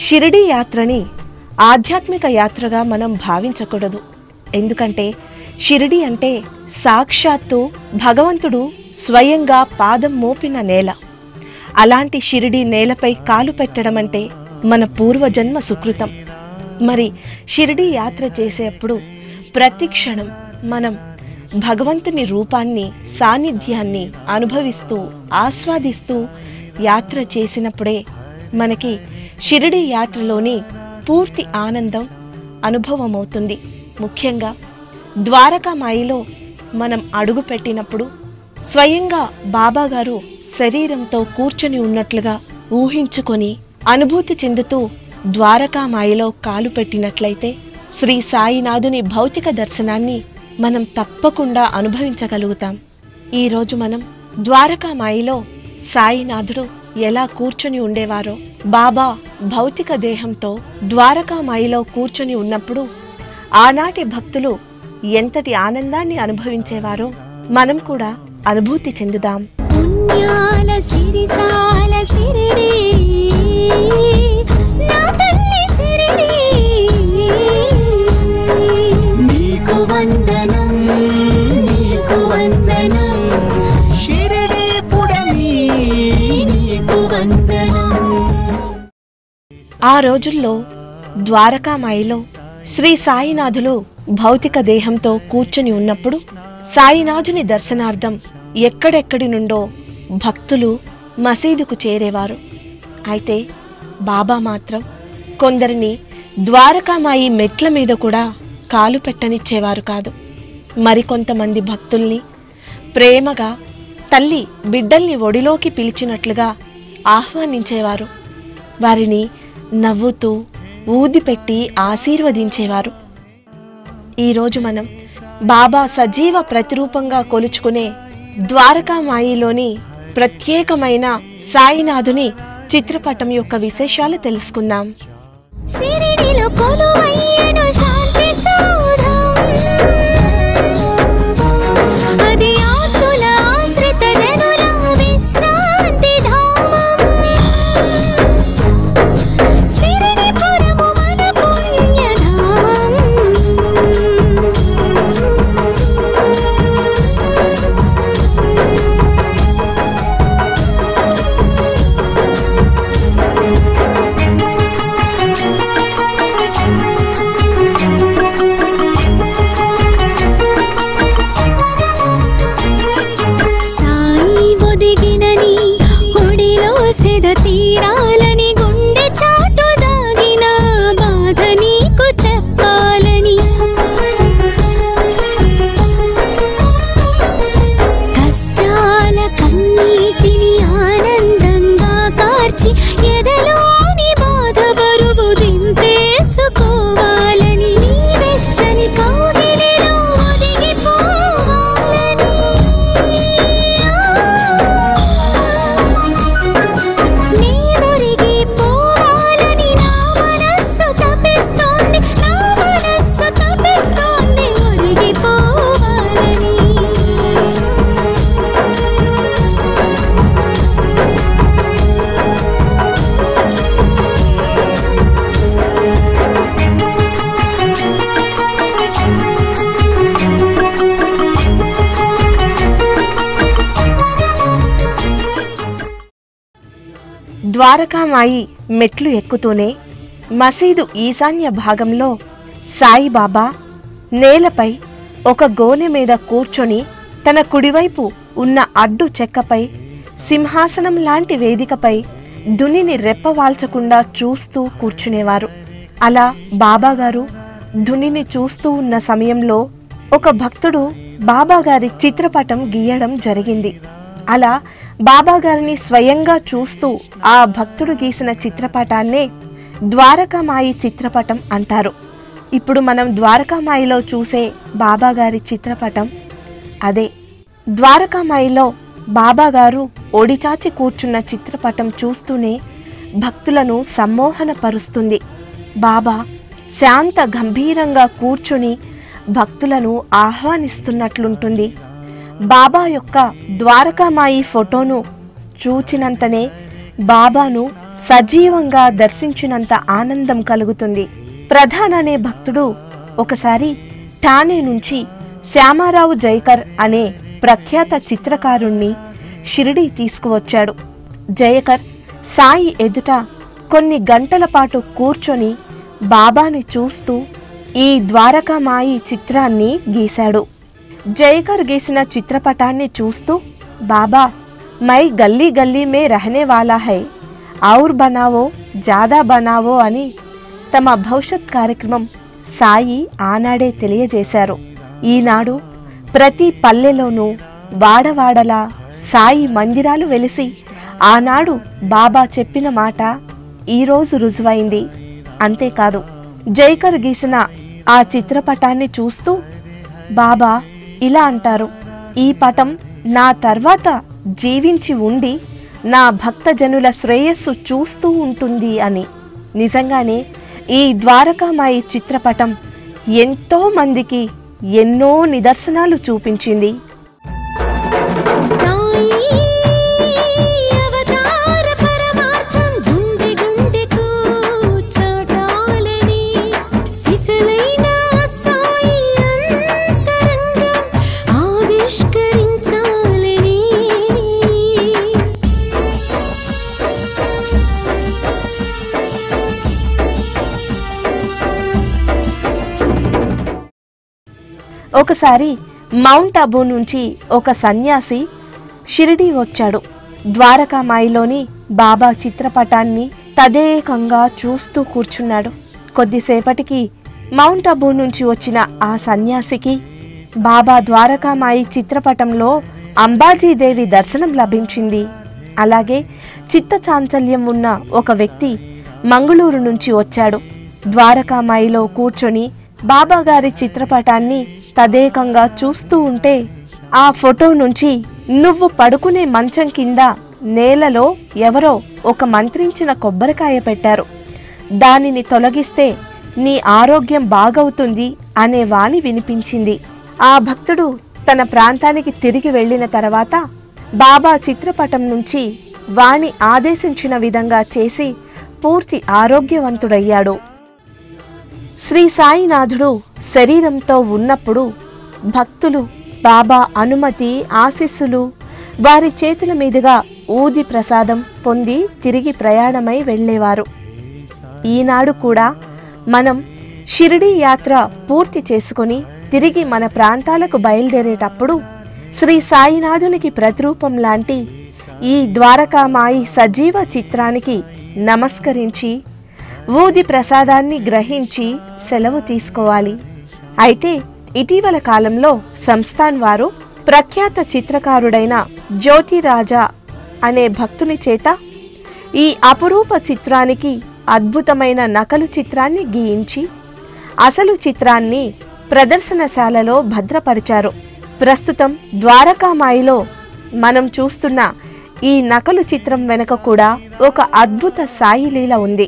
షిరిడీ యాత్రని ఆధ్యాత్మిక యాత్రగా మనం భావించకూడదు. ఎందుకంటే షిరిడీ అంటే సాక్షాత్తు భగవంతుడు స్వయంగా పాదం మోపిన నేల. అలాంటి షిరిడీ నేలపై కాలు పెట్టడం అంటే మన పూర్వజన్మ సుకృతం. మరి షిరిడీ యాత్ర చేసేప్పుడు ప్రతి క్షణం మనం భగవంతుని రూపాన్ని, సాన్నిధ్యాన్ని అనుభవిస్తూ ఆస్వాదిస్తూ యాత్ర చేసినప్పుడే మనకి షిరిడీ యాత్రలోని పూర్తి ఆనందం అనుభవమవుతుంది. ముఖ్యంగా ద్వారకామాయిలో మనం అడుగు పెట్టినప్పుడు స్వయంగా బాబాగారు శరీరంతో కూర్చొని ఉన్నట్లుగా ఊహించుకొని అనుభూతి చెందుతూ ద్వారకామాయిలో కాలు పెట్టినట్లయితే శ్రీ సాయినాథుని భౌతిక దర్శనాన్ని మనం తప్పకుండా అనుభవించగలుగుతాం. ఈరోజు మనం ద్వారకామాయిలో సాయినాథుడు ఎలా కూర్చొని ఉండేవారో, బాబా భౌతిక దేహంతో ద్వారకామాయిలో కూర్చొని ఉన్నప్పుడు ఆనాటి భక్తులు ఎంతటి ఆనందాన్ని అనుభవించేవారో మనం కూడా అనుభూతి చెందుదాం. పుణ్యాల సిరిసాల సిరిడి నా తల్లి సిరిడి నీకు వందనం నీకు వందనం షిరిడి పుడమి నీకు వందనం. ఆ రోజుల్లో ద్వారకామాయిలో శ్రీ సాయినాథులు భౌతిక దేహంతో కూర్చొని ఉన్నప్పుడు సాయినాథుని దర్శనార్థం ఎక్కడెక్కడి నుండో భక్తులు మసీదుకు చేరేవారు. అయితే బాబా మాత్రం కొందరిని ద్వారకామాయి మెట్ల మీద కూడా కాలు పెట్టనిచ్చేవారు కాదు. మరికొంతమంది భక్తుల్ని ప్రేమగా తల్లి బిడ్డల్ని ఒడిలోకి పిలిచినట్లుగా ఆహ్వానించేవారు. వారిని నవ్వుతూ ఊదిపెట్టి ఆశీర్వదించేవారు. ఈరోజు మనం బాబా సజీవ ప్రతిరూపంగా కొలుచుకునే ద్వారకామాయిలోని ప్రత్యేకమైన సాయినాథుని చిత్రపటం యొక్క విశేషాలు తెలుసుకుందాం. షిరిడిలో కొలువయ్యను శాంతి సౌధం, అది ఆతుల ఆశ్రిత జనుల విశ్రాంతి ధామం. షిరిడి పురము మన పుణ్యధామం. తీరాలని గుండె చాటు దాగిన బాధ నీకు చెప్పాలని, కష్టాల కన్నీటిని ఆనందంగా కార్చి ఎదలోని బాధ బరువు దింపేసుకోవాలని, నీ వెచ్చని కౌగిలిలో ఒదిగిపోవాలని. ద్వారకామాయి మెట్లు ఎక్కుతూనే మసీదు ఈశాన్య భాగంలో సాయిబాబా నేలపై ఒక గోనె మీద కూర్చొని తన కుడివైపు ఉన్న అడ్డు చెక్కపై సింహాసనం లాంటి వేదికపై ధునిని రెప్పవాల్చకుండా చూస్తూ కూర్చునేవారు. అలా బాబాగారు ధునిని చూస్తూ ఉన్న సమయంలో ఒక భక్తుడు బాబాగారి చిత్రపటం గీయడం జరిగింది. అలా బాబాగారిని స్వయంగా చూస్తూ ఆ భక్తుడు గీసిన చిత్రపటాన్నే ద్వారకామాయి చిత్రపటం అంటారు. ఇప్పుడు మనం ద్వారకామాయిలో చూసే బాబాగారి చిత్రపటం అదే. ద్వారకామాయిలో బాబాగారు ఒడిచాచి కూర్చున్న చిత్రపటం చూస్తూనే భక్తులను సమ్మోహనపరుస్తుంది. బాబా శాంత గంభీరంగా కూర్చుని భక్తులను ఆహ్వానిస్తున్నట్లుంటుంది. బాబా యొక్క ద్వారకామాయి ఫోటోను చూచినంతనే బాబాను సజీవంగా దర్శించినంత ఆనందం కలుగుతుంది. ప్రధాన్ అనే భక్తుడు ఒకసారి ఠానే నుంచి శ్యామారావు జైకర్ అనే ప్రఖ్యాత చిత్రకారుణ్ణి షిరిడీ తీసుకువచ్చాడు. జయకర్ సాయి ఎదుట కొన్ని గంటల పాటు కూర్చొని బాబాని చూస్తూ ఈ ద్వారకామాయి చిత్రాన్ని గీశాడు. జయకర్ గీసిన చిత్రపటాన్ని చూస్తూ, బాబా మై గల్లీ గల్లీ మే రహనే వాలా హై, ఔర్ బనావో జాదా బనావో అని తమ భవిష్యత్ కార్యక్రమం సాయి ఆనాడే తెలియజేశారు. ఈనాడు ప్రతి పల్లెలోనూ వాడవాడలా సాయి మందిరాలు వెలిసి ఆనాడు బాబా చెప్పిన మాట ఈరోజు రుజువైంది. అంతేకాదు, జైకర్ గీసిన ఆ చిత్రపటాన్ని చూస్తూ బాబా ఇలా అంటారు, ఈ పటం నా తర్వాత జీవించి ఉండి నా భక్తజనుల శ్రేయస్సు చూస్తూ ఉంటుంది అని. నిజంగానే ఈ ద్వారకామాయి చిత్రపటం ఎంతో మందికి ఎన్నో నిదర్శనాలు చూపించింది. ఒకసారి మౌంట్ అబూ నుంచి ఒక సన్యాసి షిరిడీ వచ్చాడు. ద్వారకామాయిలోని బాబా చిత్రపటాన్ని తదేకంగా చూస్తూ కూర్చున్నాడు. కొద్దిసేపటికి మౌంట్ అబూ నుంచి వచ్చిన ఆ సన్యాసికి బాబా ద్వారకామాయి చిత్రపటంలో అంబాజీదేవి దర్శనం లభించింది. అలాగే చిత్త చాంచల్యం ఉన్న ఒక వ్యక్తి మంగళూరు నుంచి వచ్చాడు. ద్వారకామాయిలో కూర్చొని బాబాగారి చిత్రపటాన్ని తదేకంగా చూస్తూ ఉంటే ఆ ఫోటో నుంచి నువ్వు పడుకునే మంచం కింద నేలలో ఎవరో ఒక మంత్రించిన కొబ్బరికాయ పెట్టారు, దానిని తొలగిస్తే నీ ఆరోగ్యం బాగవుతుంది అనే వాణి వినిపించింది. ఆ భక్తుడు తన ప్రాంతానికి తిరిగి వెళ్లిన తర్వాత బాబా చిత్రపటం నుంచి వాణి ఆదేశించిన విధంగా చేసి పూర్తి ఆరోగ్యవంతుడయ్యాడు. శ్రీ సాయినాథుడు శరీరంతో ఉన్నప్పుడు భక్తులు బాబా అనుమతి, ఆశీస్సులు, వారి చేతుల మీదుగా ఊది ప్రసాదం పొంది తిరిగి ప్రయాణమై వెళ్లేవారు. ఈనాడు కూడా మనం షిరిడీ యాత్ర పూర్తి చేసుకుని తిరిగి మన ప్రాంతాలకు బయలుదేరేటప్పుడు శ్రీ సాయినాథునికి ప్రతిరూపం లాంటి ఈ ద్వారకామాయి సజీవ చిత్రానికి నమస్కరించి ఊది ప్రసాదాన్ని గ్రహించి సెలవు తీసుకోవాలి. అయితే ఇటీవల కాలంలో సంస్థాన్ వారు ప్రఖ్యాత చిత్రకారుడైన జ్యోతిరాజా అనే భక్తుని చేత ఈ అపురూప చిత్రానికి అద్భుతమైన నకలు చిత్రాన్ని గీయించి అసలు చిత్రాన్ని ప్రదర్శనశాలలో భద్రపరిచారు. ప్రస్తుతం ద్వారకామాయిలో మనం చూస్తున్న ఈ నకలు చిత్రం వెనుక కూడా ఒక అద్భుత సాయిలీల ఉంది.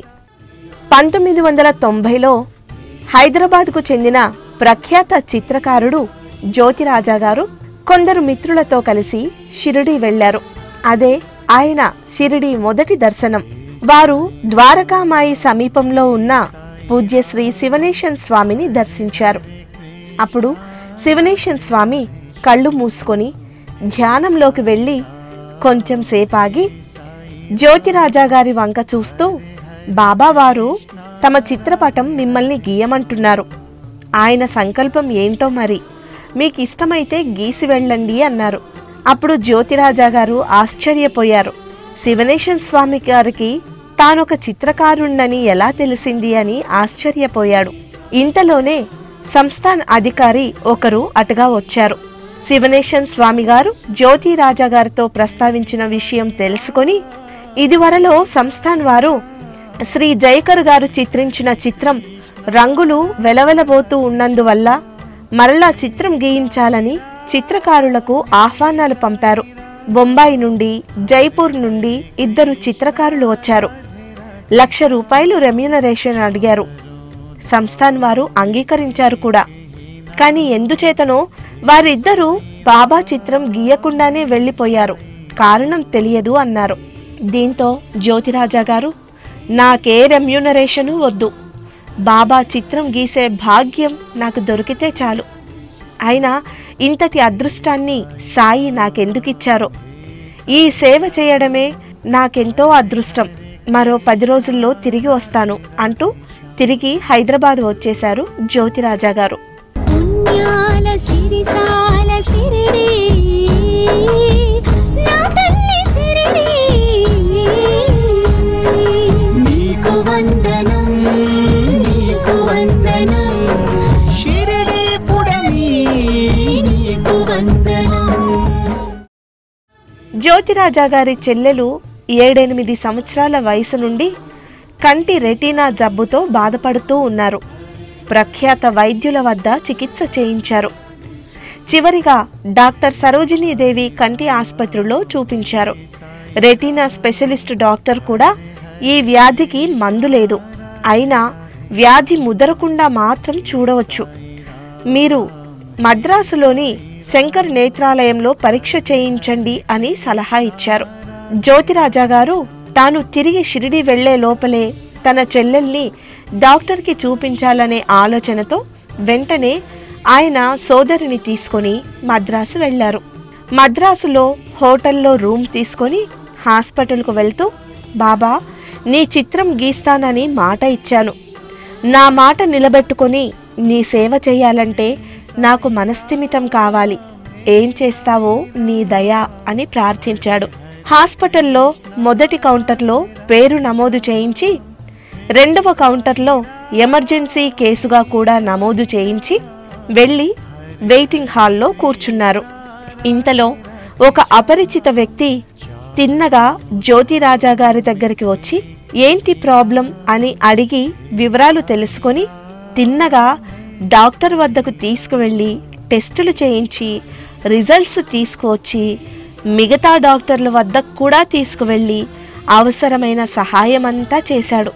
1990లో హైదరాబాద్కు చెందిన ప్రఖ్యాత చిత్రకారుడు జ్యోతిరాజా గారు కొందరు మిత్రులతో కలిసి షిరిడీ వెళ్లారు. అదే ఆయన షిరిడీ మొదటి దర్శనం. వారు ద్వారకామాయి సమీపంలో ఉన్న పూజ్య శ్రీ శివనేశన్ స్వామిని దర్శించారు. అప్పుడు శివనేశన్ స్వామి కళ్ళు మూసుకొని ధ్యానంలోకి వెళ్ళి కొంచెం సేపాగి జ్యోతిరాజా గారి వంక చూస్తూ, బాబావారు తమ చిత్రపటం మిమ్మల్ని గీయమంటున్నారు, ఆయన సంకల్పం ఏంటో మరి, మీకు ఇష్టమైతే గీసి వెళ్ళండి అన్నారు. అప్పుడు జ్యోతిరాజా గారు ఆశ్చర్యపోయారు. శివనేశన్ స్వామి గారికి తానొక చిత్రకారుణ్ణని ఎలా తెలిసింది అని ఆశ్చర్యపోయాడు. ఇంతలోనే సంస్థాన్ అధికారి ఒకరు అటుగా వచ్చారు. శివనేశన్ స్వామి గారు జ్యోతిరాజా గారితో ప్రస్తావించిన విషయం తెలుసుకొని, ఇదివరలో సంస్థాన్ వారు శ్రీ జైకర్ గారు చిత్రించిన చిత్రం రంగులు వెలవెలబోతూ ఉన్నందువల్ల మరలా చిత్రం గీయించాలని చిత్రకారులకు ఆహ్వానాలు పంపారు. బొంబాయి నుండి, జైపూర్ నుండి 2 చిత్రకారులు వచ్చారు. ₹1,00,000 రెమ్యూనరేషన్ అడిగారు. సంస్థాన్ వారు అంగీకరించారు కూడా. కానీ ఎందుచేతనో వారిద్దరూ బాబా చిత్రం గీయకుండానే వెళ్లిపోయారు. కారణం తెలియదు అన్నారు. దీంతో జ్యోతిరాజా గారు, నాకే రెమ్యూనరేషను వద్దు, బాబా చిత్రం గీసే భాగ్యం నాకు దొరికితే చాలు. అయినా ఇంతటి అదృష్టాన్ని సాయి నాకెందుకిచ్చారో, ఈ సేవ చేయడమే నాకెంతో అదృష్టం, మరో 10 రోజుల్లో తిరిగి వస్తాను అంటూ తిరిగి హైదరాబాద్ వచ్చేశారు జ్యోతిరాజా గారు. పుణ్యాల సిరిసాల సిరిడి నా తల్లి సిరిడి, నీకు వందనం నీకు వందనం, షిరిడి పుడమి నీకు వందనం. జ్యోతిరాజా గారి చెల్లెలు 7-8 సంవత్సరాల వయసు నుండి కంటి రెటీనా జబ్బుతో బాధపడుతూ ఉన్నారు. ప్రఖ్యాత వైద్యుల వద్ద చికిత్స చేయించారు. చివరిగా డాక్టర్ సరోజినీదేవి కంటి ఆసుపత్రిలో చూపించారు. రెటీనా స్పెషలిస్ట్ డాక్టర్ కూడా ఈ వ్యాధికి మందు లేదు, అయినా వ్యాధి ముదరకుండా మాత్రం చూడవచ్చు, మీరు మద్రాసులోని శంకర్ నేత్రాలయంలో పరీక్ష చేయించండి అని సలహా ఇచ్చారు. జ్యోతిరాజా గారు తాను తిరిగి షిరిడి వెళ్లే లోపలే తన చెల్లెల్ని డాక్టర్కి చూపించాలనే ఆలోచనతో వెంటనే ఆయన సోదరిని తీసుకొని మద్రాసు వెళ్లారు. మద్రాసులో హోటల్లో రూమ్ తీసుకొని హాస్పిటల్కు వెళ్తూ, బాబా, నీ చిత్రం గీస్తానని మాట ఇచ్చాను, నా మాట నిలబెట్టుకొని నీ సేవ చేయాలంటే నాకు మనస్థిమితం కావాలి, ఏం చేస్తావో నీ దయ అని ప్రార్థించాడు. హాస్పిటల్లో మొదటి కౌంటర్లో పేరు నమోదు చేయించి, రెండవ కౌంటర్లో ఎమర్జెన్సీ కేసుగా కూడా నమోదు చేయించి వెళ్ళి వెయిటింగ్ హాల్లో కూర్చున్నారు. ఇంతలో ఒక అపరిచిత వ్యక్తి తిన్నగా జ్యోతిరాజా గారి దగ్గరికి వచ్చి ఏంటి ప్రాబ్లం అని అడిగి వివరాలు తెలుసుకొని తిన్నగా డాక్టర్ వద్దకు తీసుకువెళ్ళి టెస్టులు చేయించి రిజల్ట్స్ తీసుకువచ్చి మిగతా డాక్టర్ల వద్దకు కూడా తీసుకువెళ్ళి అవసరమైన సహాయమంతా చేశాడు.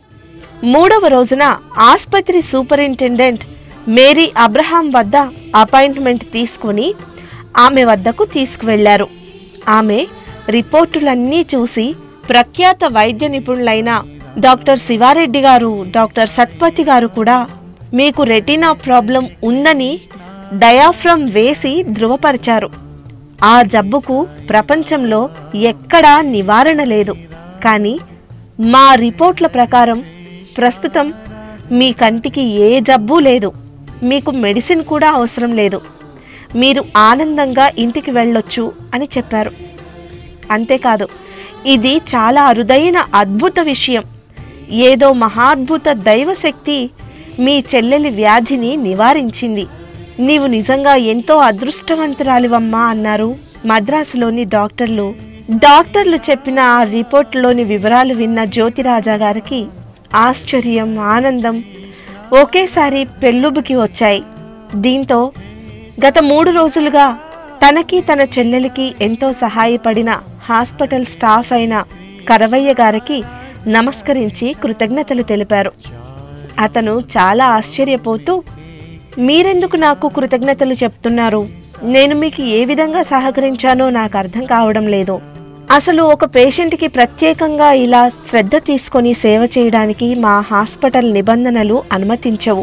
3వ రోజున ఆసుపత్రి సూపరింటెండెంట్ మేరీ అబ్రహాం వద్ద అపాయింట్మెంట్ తీసుకుని ఆమె వద్దకు తీసుకువెళ్లారు. ఆమె రిపోర్టులన్నీ చూసి ప్రఖ్యాత వైద్య నిపుణులైన డాక్టర్ శివారెడ్డి గారు, డాక్టర్ సత్పతి గారు కూడా మీకు రెటీనా ప్రాబ్లం ఉందని డయాఫ్రమ్ వేసి ధృవపరిచారు. ఆ జబ్బుకు ప్రపంచంలో ఎక్కడా నివారణ లేదు, కానీ మా రిపోర్ట్ల ప్రకారం ప్రస్తుతం మీ కంటికి ఏ జబ్బు లేదు, మీకు మెడిసిన్ కూడా అవసరం లేదు, మీరు ఆనందంగా ఇంటికి వెళ్ళొచ్చు అని చెప్పారు. అంతేకాదు, ఇది చాలా అరుదైన అద్భుత విషయం, ఏదో మహాద్భుత దైవశక్తి మీ చెల్లెలి వ్యాధిని నివారించింది, నీవు నిజంగా ఎంతో అదృష్టవంతురాలివమ్మా అన్నారు మద్రాసులోని డాక్టర్లు. డాక్టర్లు చెప్పిన ఆ రిపోర్ట్లోని వివరాలు విన్న జ్యోతిరాజా గారికి ఆశ్చర్యం, ఆనందం ఒకేసారి పెళ్ళుబుకి వచ్చాయి. దీంతో గత 3 రోజులుగా తనకి తన చెల్లెలికి ఎంతో సహాయపడిన హాస్పిటల్ స్టాఫ్ అయిన కరవయ్య గారికి నమస్కరించి కృతజ్ఞతలు తెలిపారు. అతను చాలా ఆశ్చర్యపోతూ, మీరెందుకు నాకు కృతజ్ఞతలు చెప్తున్నారు, నేను మీకు ఏ విధంగా సహకరించానో నాకు అర్థం కావడం లేదు, అసలు ఒక పేషెంట్కి ప్రత్యేకంగా ఇలా శ్రద్ధ తీసుకొని సేవ చేయడానికి మా హాస్పిటల్ నిబంధనలు అనుమతించవు,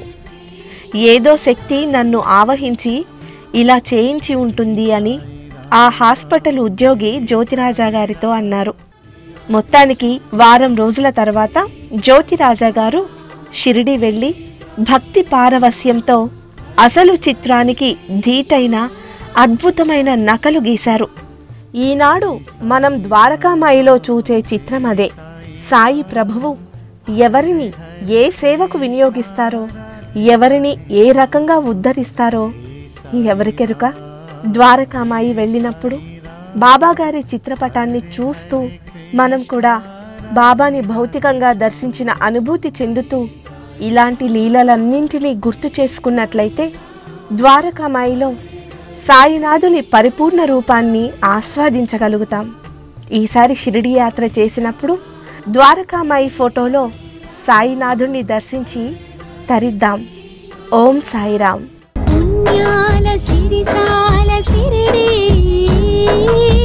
ఏదో శక్తి నన్ను ఆవహించి ఇలా చేయించి ఉంటుంది అని ఆ హాస్పిటల్ ఉద్యోగి జ్యోతిరాజా గారితో అన్నారు. మొత్తానికి వారం రోజుల తర్వాత జ్యోతిరాజా గారు షిరిడి వెళ్ళి భక్తి పారవస్యంతో అసలు చిత్రానికి ధీటైన అద్భుతమైన నకలు గీశారు. ఈనాడు మనం ద్వారకామాయిలో చూచే చిత్రం అదే. సాయి ప్రభువు ఎవరిని ఏ సేవకు వినియోగిస్తారో, ఎవరిని ఏ రకంగా ఉద్ధరిస్తారో ఎవరికెరుక. ద్వారకామాయి వెళ్ళినప్పుడు బాబాగారి చిత్రపటాన్ని చూస్తూ మనం కూడా బాబాని భౌతికంగా దర్శించిన అనుభూతి చెందుతూ ఇలాంటి లీలలన్నింటినీ గుర్తు చేసుకున్నట్లయితే ద్వారకామాయిలో సాయినాథుని పరిపూర్ణ రూపాన్ని ఆస్వాదించగలుగుతాం. ఈసారి షిరిడి యాత్ర చేసినప్పుడు ద్వారకామాయి ఫోటోలో సాయినాథుని దర్శించి తరిద్దాం. ఓం సాయిరామ్. పుణ్యాల సిరిసాల సిరిడి